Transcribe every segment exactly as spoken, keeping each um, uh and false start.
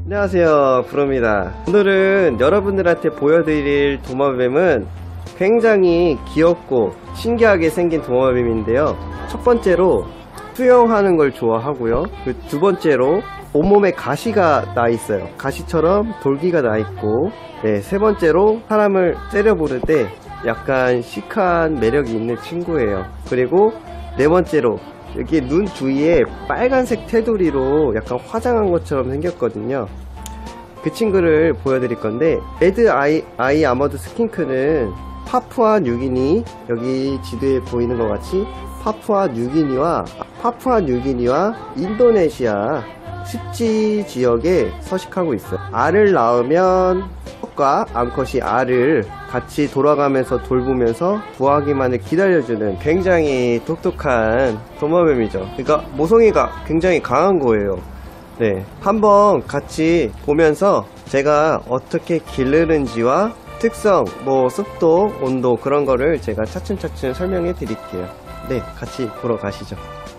안녕하세요, 브로입니다. 오늘은 여러분들한테 보여드릴 도마뱀은 굉장히 귀엽고 신기하게 생긴 도마뱀인데요. 첫 번째로 수영하는 걸 좋아하고요. 그 두 번째로 온몸에 가시가 나 있어요. 가시처럼 돌기가 나 있고, 네, 세 번째로 사람을 째려 보를 때 약간 시크한 매력이 있는 친구예요. 그리고 네 번째로 여기 눈 주위에 빨간색 테두리로 약간 화장한 것처럼 생겼거든요. 그 친구를 보여드릴 건데, 레드 아이, 아이 아머드 스킨크는 파푸아 뉴기니, 여기 지도에 보이는 것 같이 파푸아 뉴기니와 파푸아 뉴기니와 인도네시아 습지 지역에 서식하고 있어요. 알을 낳으면 컷과 암컷이 알을 같이 돌아가면서 돌보면서 부화기만을 기다려주는 굉장히 똑똑한 도마뱀이죠. 그러니까 모성애가 굉장히 강한 거예요. 네, 한번 같이 보면서 제가 어떻게 기르는지와 특성, 뭐 습도, 온도 그런 거를 제가 차츰차츰 설명해 드릴게요. 네, 같이 보러 가시죠.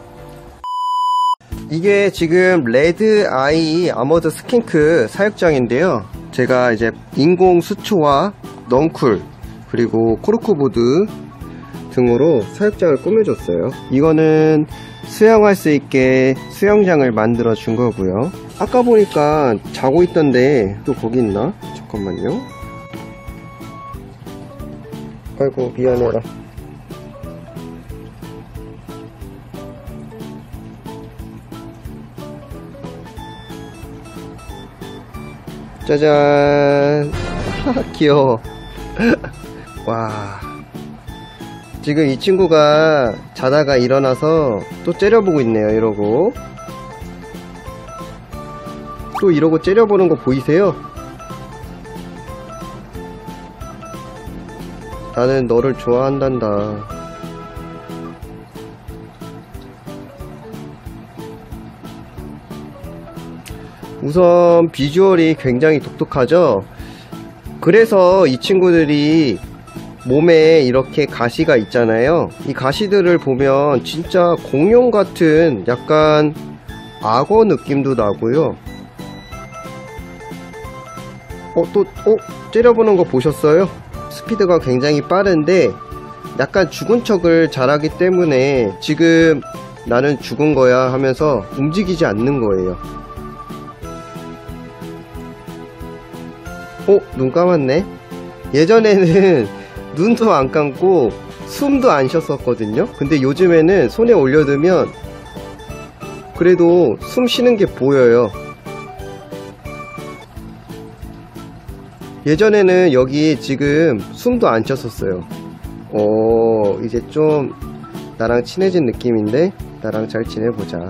이게 지금 레드 아이 아머드 스킨크 사육장인데요. 제가 이제 인공 수초와 넝쿨 그리고 코르크보드 등으로 사육장을 꾸며줬어요. 이거는 수영할 수 있게 수영장을 만들어 준 거고요. 아까 보니까 자고 있던데 또 거기 있나? 잠깐만요. 아이고 미안해라. 짜잔. 귀여워. 와, 지금 이 친구가 자다가 일어나서 또 째려보고 있네요. 이러고 또 이러고 째려보는 거 보이세요? 나는 너를 좋아한단다. 우선 비주얼이 굉장히 독특하죠. 그래서 이 친구들이 몸에 이렇게 가시가 있잖아요. 이 가시들을 보면 진짜 공룡 같은 약간 악어 느낌도 나고요. 어, 또, 어? 째려보는 거 보셨어요? 스피드가 굉장히 빠른데 약간 죽은 척을 잘하기 때문에 지금 나는 죽은 거야 하면서 움직이지 않는 거예요. 어? 눈 감았네? 예전에는 눈도 안 감고 숨도 안 쉬었었거든요. 근데 요즘에는 손에 올려두면 그래도 숨 쉬는 게 보여요. 예전에는 여기 지금 숨도 안 쉬었었어요. 어, 이제 좀 나랑 친해진 느낌인데 나랑 잘 지내보자.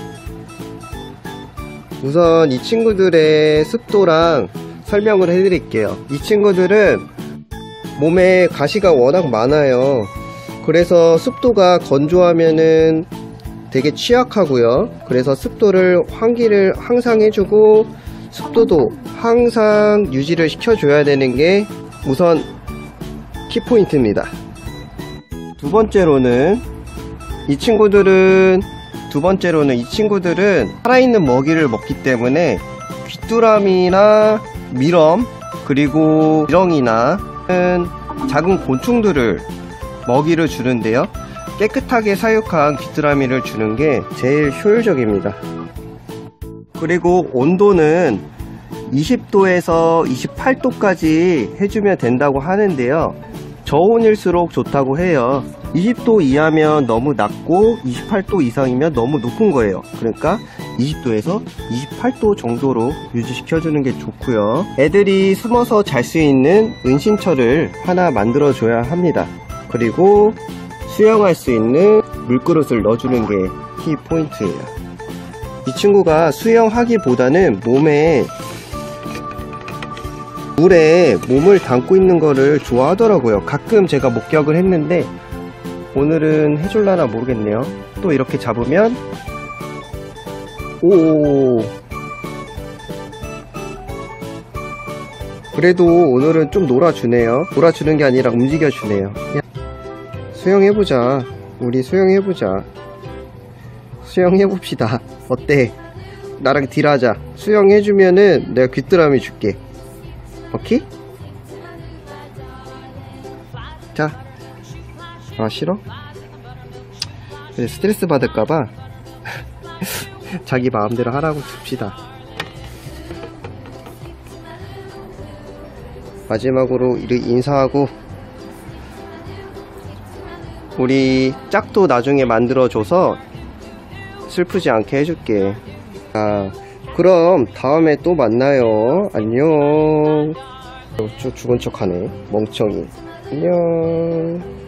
우선 이 친구들의 습도랑 설명을 해드릴게요. 이 친구들은 몸에 가시가 워낙 많아요. 그래서 습도가 건조하면은 되게 취약하고요. 그래서 습도를 환기를 항상 해주고 습도도 항상 유지를 시켜줘야 되는 게 우선 키포인트입니다. 두 번째로는 이 친구들은 두 번째로는 이 친구들은 살아있는 먹이를 먹기 때문에 귀뚜라미나 미럼 그리고 지렁이나 작은 곤충들을 먹이를 주는데요. 깨끗하게 사육한 귀뚜라미를 주는 게 제일 효율적입니다. 그리고 온도는 이십 도에서 이십팔 도까지 해주면 된다고 하는데요. 저온일수록 좋다고 해요. 이십 도 이하면 너무 낮고 이십팔 도 이상이면 너무 높은 거예요. 그러니까 이십 도에서 이십팔 도 정도로 유지시켜주는 게 좋고요. 애들이 숨어서 잘 수 있는 은신처를 하나 만들어 줘야 합니다. 그리고 수영할 수 있는 물그릇을 넣어주는 게 키포인트예요. 이 친구가 수영하기보다는 몸에 물에 몸을 담고 있는 거를 좋아하더라고요. 가끔 제가 목격을 했는데 오늘은 해줄라나 모르겠네요. 또 이렇게 잡으면 오, 그래도 오늘은 좀 놀아주네요. 놀아주는 게 아니라 움직여주네요. 수영해보자. 우리 수영해보자. 수영해봅시다. 어때? 나랑 딜하자. 수영해주면은 내가 귀뚜라미 줄게. 오케이? 자. 아, 싫어? 근데 스트레스 받을까봐 자기 마음대로 하라고 둡시다. 마지막으로 인사하고, 우리 짝도 나중에 만들어줘서 슬프지 않게 해줄게. 아, 그럼 다음에 또 만나요. 안녕. 저 죽은 척하네, 멍청이. 안녕.